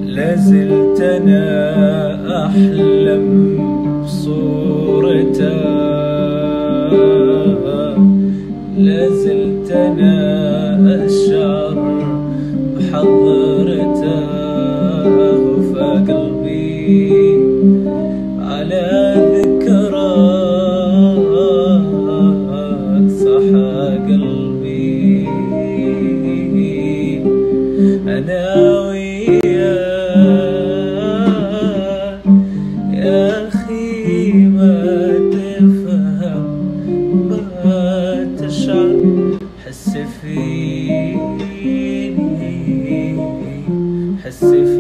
لازلت أنا أحلم بصورته، لازلت أنا أشعر بحضرته، فقلبي على ذكراك صحى قلبي. أنا وياك يا أخي ما تفهم ما تشعر، حس فيني حس فيني